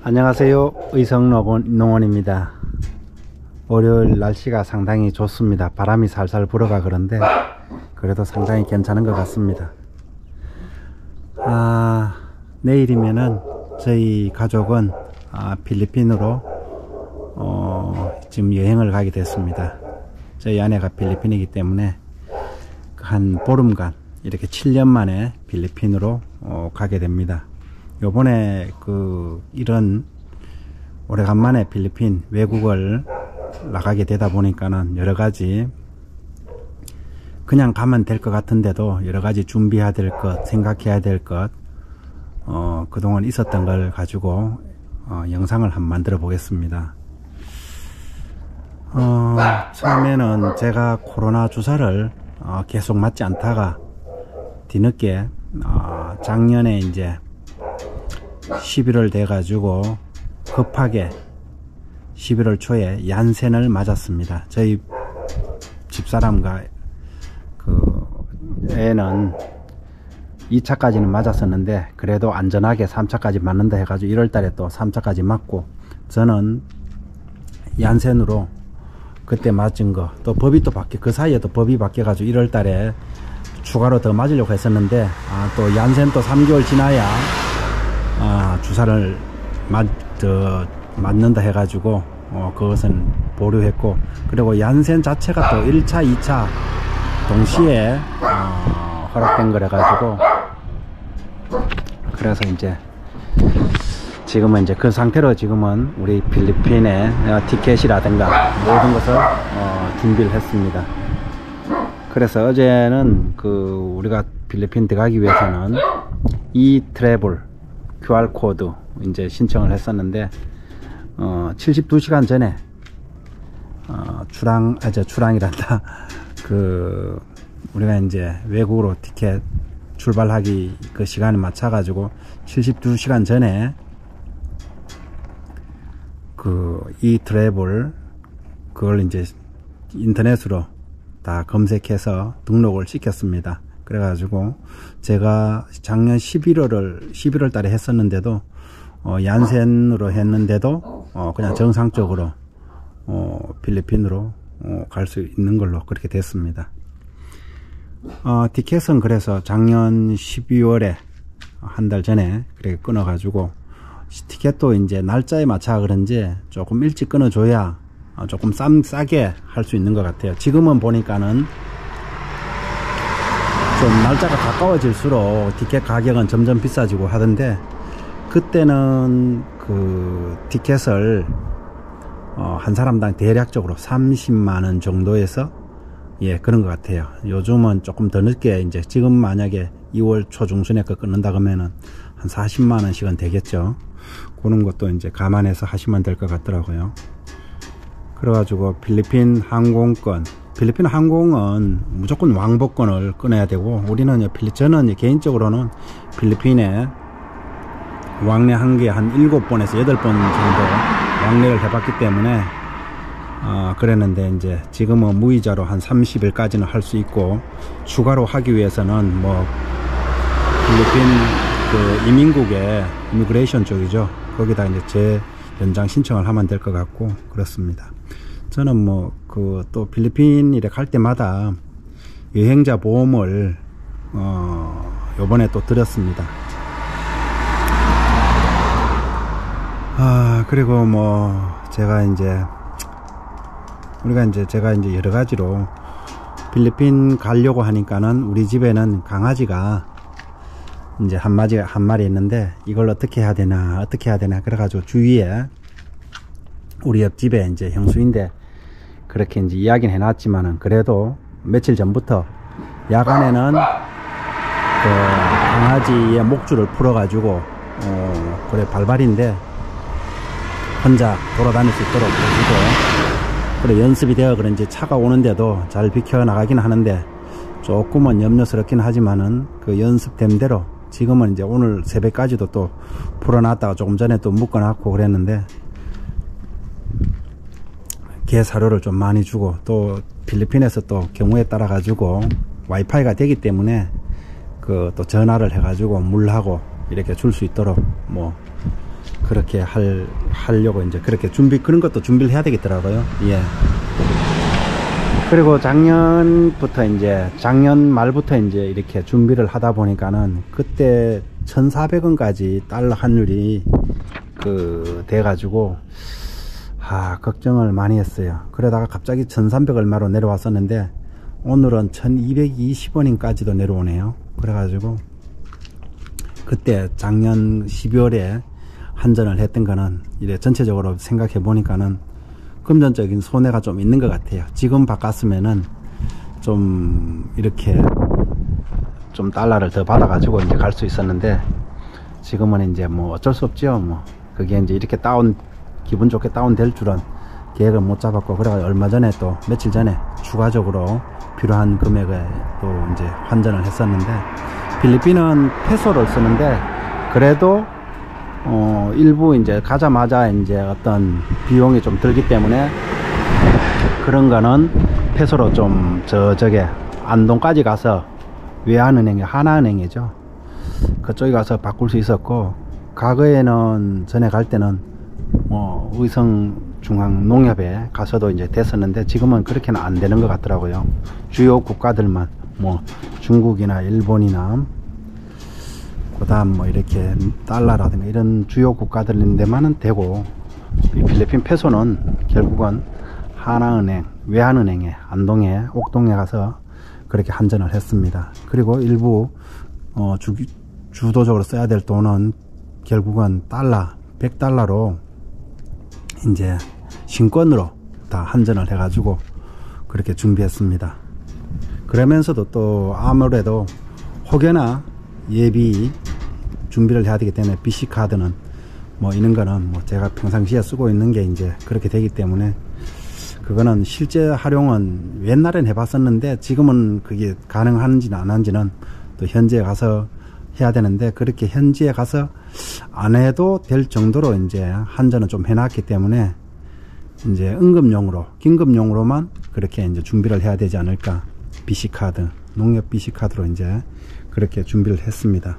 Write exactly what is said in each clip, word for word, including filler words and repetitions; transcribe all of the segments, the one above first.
안녕하세요. 의성농원입니다. 월요일 날씨가 상당히 좋습니다. 바람이 살살 불어가 그런데 그래도 상당히 괜찮은 것 같습니다. 아, 내일이면은 저희 가족은 아, 필리핀으로 어, 지금 여행을 가게 됐습니다. 저희 아내가 필리핀이기 때문에 한 보름간 이렇게 칠 년 만에 필리핀으로 어, 가게 됩니다. 요번에 그 이런 오래간만에 필리핀 외국을 나가게 되다 보니까는 여러가지 그냥 가면 될 것 같은데도 여러가지 준비해야 될 것, 생각해야 될 것, 어, 그동안 있었던 걸 가지고 어, 영상을 한번 만들어 보겠습니다. 어, 처음에는 제가 코로나 주사를 어, 계속 맞지 않다가 뒤늦게 어, 작년에 이제 십일월 돼 가지고 급하게 십일월 초에 얀센을 맞았습니다. 저희 집사람과 그 애는 이 차까지는 맞았었는데 그래도 안전하게 삼 차까지 맞는다 해가지고 일월 달에 또 삼 차까지 맞고, 저는 얀센으로 그때 맞은 거 또 법이 또 바뀌어, 그 사이에 또 법이 바뀌어 가지고 일월 달에 추가로 더 맞으려고 했었는데 아, 또 얀센 또 삼 개월 지나야 아, 주사를 맞, 더, 맞는다 해가지고 어, 그것은 보류했고, 그리고 얀센 자체가 또 일 차, 이 차 동시에 어, 허락된 거래 가지고, 그래서 이제 지금은 이제 그 상태로 지금은 우리 필리핀의 티켓이라든가 모든 것을 어, 준비를 했습니다. 그래서 어제는 그 우리가 필리핀 들어가기 위해서는 이 트래블 큐알 코드 이제 신청을 했었는데 어, 칠십이 시간 전에 어, 출항, 아, 저 출항이란다. 그 우리가 이제 외국으로 티켓 출발하기 그 시간에 맞춰 가지고 칠십이 시간 전에 그 이 트래블 그걸 이제 인터넷으로 다 검색해서 등록을 시켰습니다. 그래가지고 제가 작년 십일월을 십일월 달에 했었는데도 어, 얀센으로 했는데도 어, 그냥 정상적으로 어, 필리핀으로 어, 갈 수 있는 걸로 그렇게 됐습니다. 어, 티켓은 그래서 작년 십이월에 한 달 전에 그렇게 끊어가지고, 티켓도 이제 날짜에 맞춰 그런지 조금 일찍 끊어줘야 어, 조금 쌈, 싸게 할 수 있는 것 같아요. 지금은 보니까는 좀 날짜가 가까워질수록 티켓 가격은 점점 비싸지고 하던데, 그때는 그 티켓을 어, 한 사람당 대략적으로 삼십만 원 정도에서 예 그런 것 같아요. 요즘은 조금 더 늦게, 이제 지금 만약에 이월 초 중순에 거 끊는다 그러면은 한 사십만 원씩은 되겠죠. 그런 것도 이제 감안해서 하시면 될 것 같더라고요. 그래가지고 필리핀 항공권, 필리핀 항공은 무조건 왕복권을 끊어야 되고, 우리는 필리, 저는 개인적으로는 필리핀에 왕래 한 개 한 일곱 번에서 여덟 번 정도 왕래를 해봤기 때문에 어, 그랬는데 이제 지금은 무이자로 한 삼십 일까지는 할 수 있고, 추가로 하기 위해서는 뭐 필리핀 그 이민국의 이미그레이션 쪽이죠. 거기다 이제 재 연장 신청을 하면 될 것 같고 그렇습니다. 저는 뭐 그 또 필리핀 이래 갈 때마다 여행자 보험을 어 요번에 또 들었습니다. 아, 그리고 뭐 제가 이제 우리가 이제 제가 이제 여러 가지로 필리핀 가려고 하니까는 우리 집에는 강아지가 이제 한 마리 한 마리 있는데 이걸 어떻게 해야 되나 어떻게 해야 되나 그래가지고 주위에 우리 옆집에 이제 형수인데 그렇게 이제 이야기는 해놨지만은, 그래도 며칠 전부터 야간에는 그 강아지의 목줄을 풀어가지고 어 그래 발발인데 혼자 돌아다닐 수 있도록 해주고, 그래 연습이 되어 그런지 차가 오는데도 잘 비켜 나가긴 하는데 조금은 염려스럽긴 하지만은 그 연습된 대로 지금은 이제 오늘 새벽까지도 또 풀어놨다가 조금 전에 또 묶어놨고 그랬는데, 개 사료를 좀 많이 주고, 또 필리핀에서 또 경우에 따라 가지고 와이파이가 되기 때문에 그 또 전화를 해 가지고 물하고 이렇게 줄 수 있도록 뭐 그렇게 할, 하려고 이제 그렇게 준비, 그런 것도 준비를 해야 되겠더라고요. 예. 그리고 작년부터 이제, 작년 말부터 이제 이렇게 준비를 하다 보니까는 그때 천사백 원까지 달러 환율이 그, 돼가지고, 아, 걱정을 많이 했어요. 그러다가 갑자기 천삼백 얼마로 내려왔었는데, 오늘은 천이백이십 원까지도 내려오네요. 그래가지고, 그때 작년 십이월에 한전을 했던 거는 이래 전체적으로 생각해 보니까는 금전적인 손해가 좀 있는 것 같아요. 지금 바꿨으면은 좀 이렇게 좀 달러를 더 받아가지고 이제 갈 수 있었는데, 지금은 이제 뭐 어쩔 수 없죠. 뭐 그게 이제 이렇게 다운, 기분 좋게 다운 될 줄은 계획을 못 잡았고, 그래가 얼마 전에 또 며칠 전에 추가적으로 필요한 금액에 또 이제 환전을 했었는데, 필리핀은 페소를 쓰는데 그래도 어 일부 이제 가자마자 이제 어떤 비용이 좀 들기 때문에 그런 거는 페소로 좀 저 저게 안동까지 가서 외환은행이 하나은행이죠. 그쪽에 가서 바꿀 수 있었고, 과거에는 전에 갈 때는 뭐 의성중앙농협에 가서도 이제 됐었는데, 지금은 그렇게는 안 되는 것 같더라고요. 주요 국가들만, 뭐 중국이나 일본이나 그 다음 뭐 이렇게 달러라든가 이런 주요 국가들인데만은 되고, 이 필리핀 페소는 결국은 하나은행, 외환은행에 안동에 옥동에 가서 그렇게 한전을 했습니다. 그리고 일부 어 주, 주도적으로 써야 될 돈은 결국은 달러, 백 달러로 이제 신권으로 다 한전을 해가지고 그렇게 준비했습니다. 그러면서도 또 아무래도 혹여나 예비 준비를 해야 되기 때문에 비씨카드는 뭐 이런 거는 뭐 제가 평상시에 쓰고 있는 게 이제 그렇게 되기 때문에, 그거는 실제 활용은 옛날엔 해봤었는데 지금은 그게 가능한지는 안 한지는 또 현지에 가서 해야 되는데, 그렇게 현지에 가서 안 해도 될 정도로 이제 한전은 좀 해놨기 때문에 이제 응급용으로, 긴급용으로만 그렇게 이제 준비를 해야 되지 않을까. 비씨카드, 농협 비씨카드로 이제 그렇게 준비를 했습니다.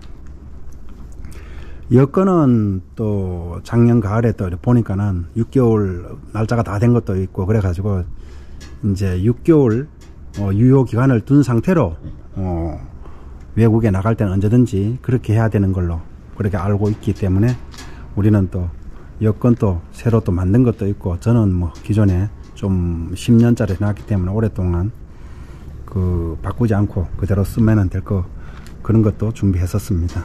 여건은 또 작년 가을에 또 보니까는 육 개월 날짜가 다 된 것도 있고, 그래가지고 이제 육 개월 어, 유효 기간을 둔 상태로 어, 외국에 나갈 때는 언제든지 그렇게 해야 되는 걸로 그렇게 알고 있기 때문에, 우리는 또 여건 또 새로 또 만든 것도 있고, 저는 뭐 기존에 좀 십 년짜리 해놨기 때문에 오랫동안 그 바꾸지 않고 그대로 쓰면 될 거, 그런 것도 준비했었습니다.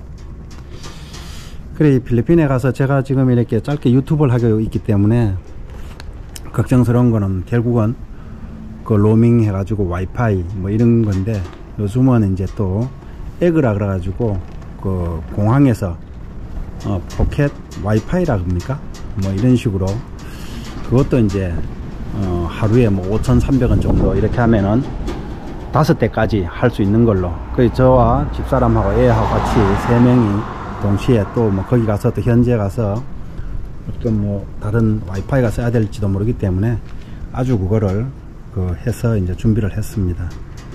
그래, 필리핀에 가서 제가 지금 이렇게 짧게 유튜브를 하고 있기 때문에 걱정스러운 거는 결국은 그 로밍 해가지고 와이파이 뭐 이런 건데, 요즘은 이제 또 에그라 그래가지고 그 공항에서 어 포켓 와이파이라 그럽니까? 뭐 이런 식으로 그것도 이제 어 하루에 뭐 오천삼백 원 정도 이렇게 하면은 다섯 대까지 할 수 있는 걸로, 그 저와 집사람하고 애하고 같이 세 명이 동시에 또 뭐 거기 가서 또 현지에 가서 어떤 뭐 다른 와이파이가 써야 될지도 모르기 때문에 아주 그거를 그 해서 이제 준비를 했습니다.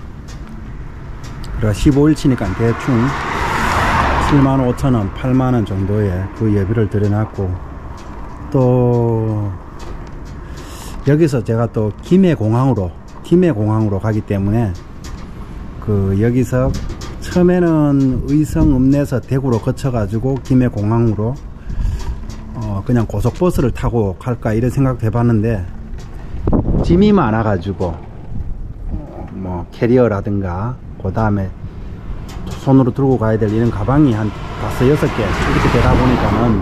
그래서 십오 일치니까 대충 칠만 오천 원, 팔만 원 정도의 그 예비를 들여놨고, 또 여기서 제가 또 김해공항으로 김해공항으로 가기 때문에 그 여기서 처음에는 의성 읍내에서 대구로 거쳐 가지고 김해공항으로 어 그냥 고속버스를 타고 갈까 이런 생각도 해봤는데, 짐이 많아 가지고 뭐 캐리어라든가 그 다음에 손으로 들고 가야 될 이런 가방이 한 다섯 여섯 개 이렇게 되다 보니까는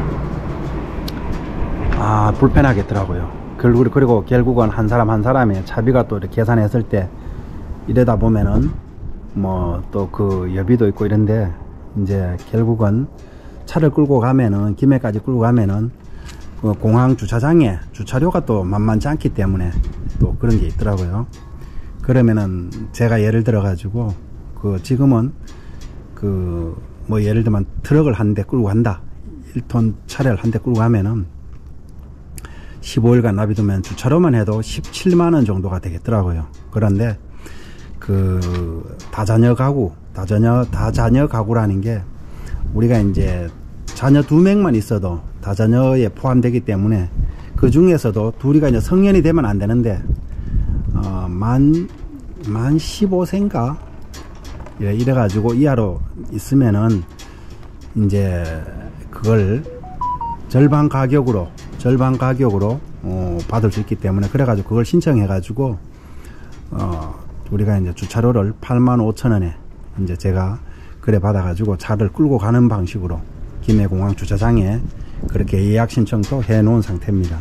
아 불편하겠더라고요. 그리고, 그리고 결국은 한 사람 한 사람의 차비가 또 이렇게 계산했을 때 이러다 보면은 뭐 또 그 여비도 있고 이런데, 이제 결국은 차를 끌고 가면은 김해까지 끌고 가면은 그 공항 주차장에 주차료가 또 만만치 않기 때문에 또 그런 게 있더라고요. 그러면은 제가 예를 들어 가지고 그 지금은 그 뭐 예를 들면 트럭을 한 대 끌고 간다, 일 톤 차량을 한 대 끌고 가면은 십오 일간 납입두면 주차료만 해도 십칠만 원 정도가 되겠더라고요. 그런데 그 다자녀 가구, 다자녀 다자녀 가구라는 게 우리가 이제 자녀 두 명만 있어도 다자녀에 포함되기 때문에 그 중에서도 둘이가 이제 성년이 되면 안 되는데 어, 만, 만 십오 세인가 이래, 이래가지고 이하로 있으면은 이제 그걸 절반 가격으로 절반 가격으로 어, 받을 수 있기 때문에 그래가지고 그걸 신청해가지고 어, 우리가 이제 주차료를 팔만 오천 원에 이제 제가 그래 받아가지고 차를 끌고 가는 방식으로 김해공항 주차장에 그렇게 예약 신청도 해 놓은 상태입니다.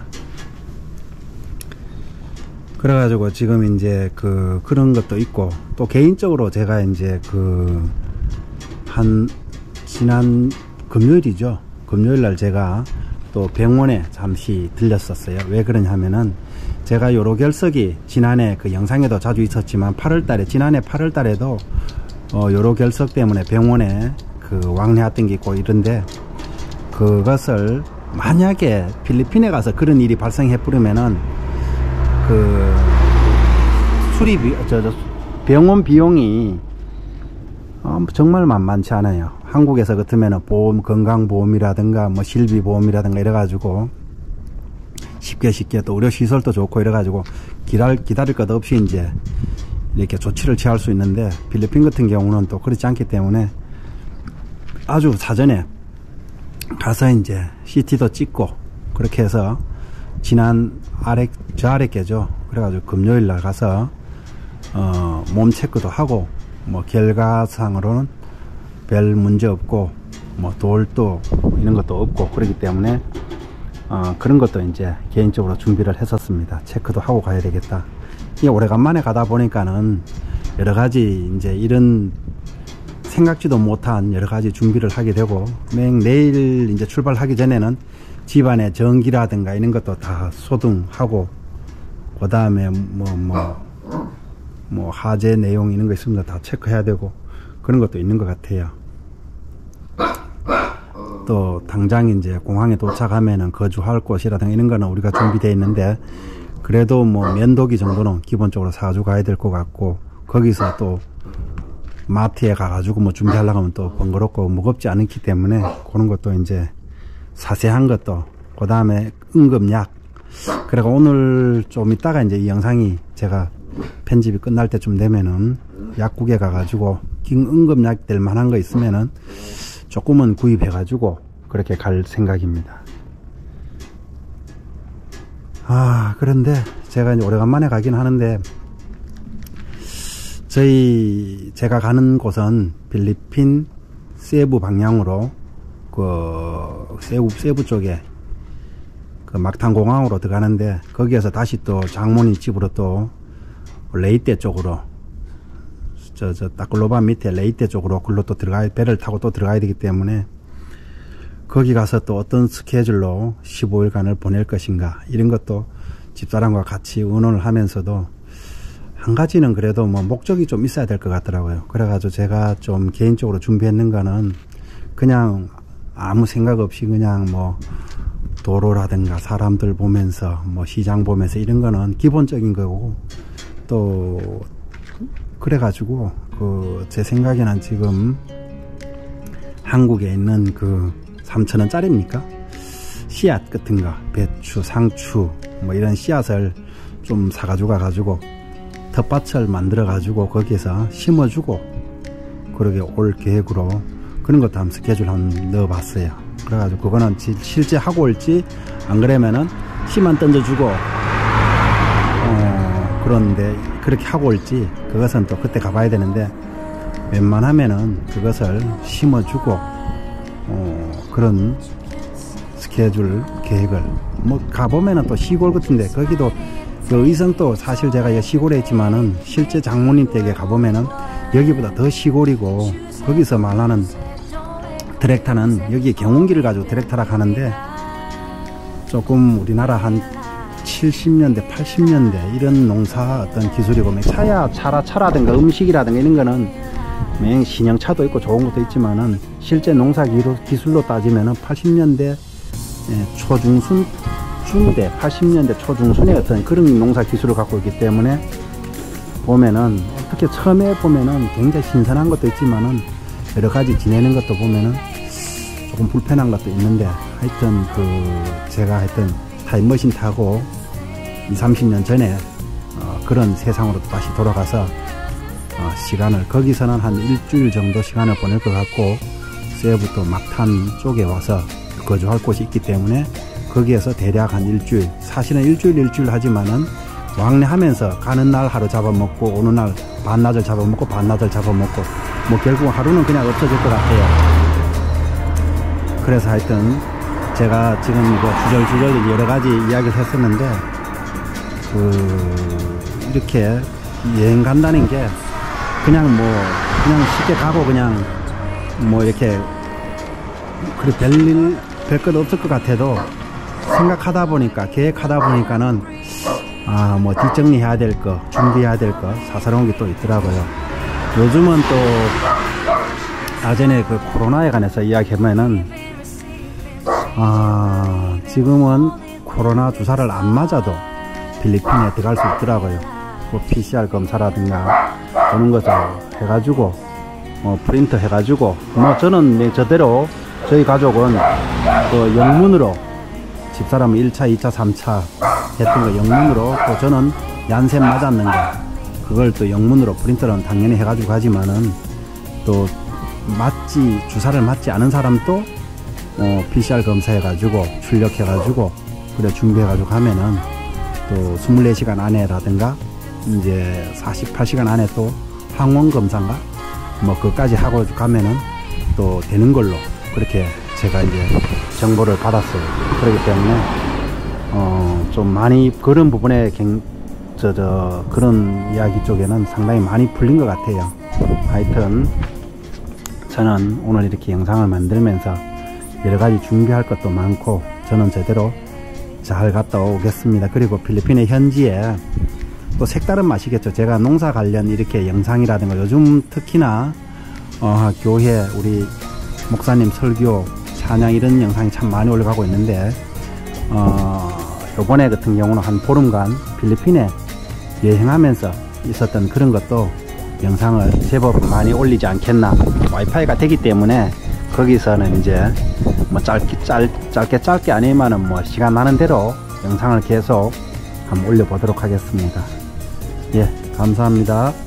그래가지고 지금 이제 그 그런 것도 있고 또 개인적으로 제가 이제 그 한 지난 금요일이죠. 금요일 날 제가 또 병원에 잠시 들렸었어요. 왜 그러냐면은 제가 요로 결석이 지난해 그 영상에도 자주 있었지만 팔월 달에 지난해 팔월 달에도 어 요로 결석 때문에 병원에 그 왕래했던 게 있고 이런데 그것을 만약에 필리핀에 가서 그런 일이 발생해 버리면은 그 수리비 저, 저 병원 비용이 어, 정말 만만치 않아요. 한국에서 같으면은 보험 건강보험이라든가 뭐 실비보험이라든가 이래가지고 쉽게 쉽게 또 의료시설도 좋고 이래가지고 기다릴, 기다릴 것 없이 이제 이렇게 조치를 취할 수 있는데 필리핀 같은 경우는 또 그렇지 않기 때문에 아주 사전에 가서 이제 씨티도 찍고 그렇게 해서 지난 아래 저 아래께죠. 그래가지고 금요일 날 가서 어, 몸 체크도 하고 뭐 결과상으로는 별 문제 없고 뭐 돌도 이런 것도 없고 그렇기 때문에 어, 그런 것도 이제 개인적으로 준비를 했었습니다. 체크도 하고 가야 되겠다. 이게 오래간만에 가다 보니까는 여러 가지 이제 이런 생각지도 못한 여러 가지 준비를 하게 되고 맹 내일 이제 출발하기 전에는 집안의 전기라든가 이런 것도 다 소등하고 그 다음에 뭐 뭐 뭐 하재 내용 이런 거 있으면 다 체크해야 되고 그런 것도 있는 것 같아요. 또 당장 이제 공항에 도착하면은 거주할 곳이라든가 이런 거는 우리가 준비되어 있는데 그래도 뭐 면도기 정도는 기본적으로 사가지고 가야 될 것 같고 거기서 또 마트에 가가지고 뭐 준비하려고 하면 또 번거롭고 무겁지 않기 때문에 그런 것도 이제 자세한 것도 그 다음에 응급약 그리고 오늘 좀 이따가 이제 이 영상이 제가 편집이 끝날 때쯤 되면은 약국에 가가지고 응급약 될 만한 거 있으면은 조금은 구입해 가지고 그렇게 갈 생각입니다. 아 그런데 제가 이제 오래간만에 가긴 하는데 저희 제가 가는 곳은 필리핀 세부 방향으로 그 세부 세부 쪽에 그 막탄공항으로 들어가는데 거기에서 다시 또 장모님 집으로 또 레이떼 쪽으로 저 저 따클로반 밑에 레이떼 쪽으로 글로 또 들어가야 배를 타고 또 들어가야 되기 때문에 거기 가서 또 어떤 스케줄로 십오 일간을 보낼 것인가 이런 것도 집사람과 같이 의논을 하면서도 한 가지는 그래도 뭐 목적이 좀 있어야 될 것 같더라고요. 그래가지고 제가 좀 개인적으로 준비했는 거는 그냥 아무 생각 없이 그냥 뭐 도로라든가 사람들 보면서 뭐 시장 보면서 이런 거는 기본적인 거고 또 그래가지고 그 제 생각에는 지금 한국에 있는 그 삼천 원짜리입니까? 씨앗 같은 거 배추, 상추 뭐 이런 씨앗을 좀 사가지고 가가지고 텃밭을 만들어 가지고 거기에서 심어주고 그러게 올 계획으로 그런 것도 한번 스케줄 한번 넣어 봤어요. 그래가지고 그거는 실제 하고 올지 안 그러면은 씨만 던져주고 어 그런데 그렇게 하고 올지 그것은 또 그때 가봐야 되는데 웬만하면은 그것을 심어주고 어 그런 스케줄 계획을 뭐 가보면은 또 시골 같은데 거기도 그 의성도 사실 제가 시골에 있지만은 실제 장모님 댁에 가보면은 여기보다 더 시골이고 거기서 말하는 트랙터는 여기 경운기를 가지고 트랙터라 하는데 조금 우리나라 한 칠십 년대 팔십 년대 이런 농사 어떤 기술이고 차야 차라 차라든가 음식이라든가 이런 거는 맹 신형차도 있고 좋은 것도 있지만은 실제 농사 기술로 따지면은 팔십 년대 초중순 중대 팔십 년대 초중순의 어떤 그런 농사 기술을 갖고 있기 때문에 보면은 어떻게 처음에 보면은 굉장히 신선한 것도 있지만은 여러 가지 지내는 것도 보면은 조금 불편한 것도 있는데, 하여튼 그 제가 하여튼 타임머신 타고 이십, 삼십 년 전에 어, 그런 세상으로 다시 돌아가서 어, 시간을 거기서는 한 일주일 정도 시간을 보낼 것 같고, 세부또 막탄 쪽에 와서 거주할 곳이 있기 때문에 거기에서 대략 한 일주일, 사실은 일주일 일주일 하지만은 왕래하면서 가는 날 하루 잡아먹고 오는 날 반나절 잡아먹고 반나절 잡아먹고 뭐 결국 하루는 그냥 없어질 것 같아요. 그래서 하여튼 제가 지금 뭐 주절주절 여러가지 이야기를 했었는데, 그 이렇게 여행 간다는 게 그냥 뭐 그냥 쉽게 가고 그냥 뭐 이렇게 그래 별일 별것 없을 것 같아도, 생각하다 보니까 계획하다 보니까는 아 뭐 뒷정리해야 될 거, 준비해야 될 거 사사로운 게 또 있더라고요. 요즘은 또 예전에 그 코로나에 관해서 이야기하면은 아 지금은 코로나 주사를 안 맞아도 필리핀에 들어갈 수 있더라고요. 뭐 피씨알 검사라든가 그런 것을 해가지고 뭐 프린트 해가지고 뭐 저는 저대로 저희 가족은 그 영문으로 집사람은 일 차, 이 차, 삼 차 했던 거 영문으로, 또 저는 얀센 맞았는 거 그걸 또 영문으로 프린터는 당연히 해가지고 가지만은, 또 맞지 주사를 맞지 않은 사람도 어, 피씨알 검사해가지고 출력해가지고 그래 준비해가지고 하면은 또 이십사 시간 안에라든가 이제 사십팔 시간 안에 또 항원 검사인가 뭐 그까지 하고 가면은 또 되는 걸로 그렇게 제가 이제 정보를 받았어요. 그렇기 때문에 어 좀 많이 그런 부분에 갱, 저, 저 그런 이야기 쪽에는 상당히 많이 풀린 것 같아요. 하여튼 저는 오늘 이렇게 영상을 만들면서 여러가지 준비할 것도 많고, 저는 제대로 잘 갔다 오겠습니다. 그리고 필리핀의 현지에 또 색다른 맛이겠죠. 제가 농사 관련 이렇게 영상이라든가 요즘 특히나 어, 교회 우리 목사님 설교 찬양 이런 영상이 참 많이 올라가고 있는데, 어, 요번에 같은 경우는 한 보름간 필리핀에 여행하면서 있었던 그런 것도 영상을 제법 많이 올리지 않겠나. 와이파이가 되기 때문에 거기서는 이제 뭐 짧게 짧, 짧게 짧게 아니면은 뭐 시간 나는 대로 영상을 계속 한번 올려보도록 하겠습니다. 예, 감사합니다.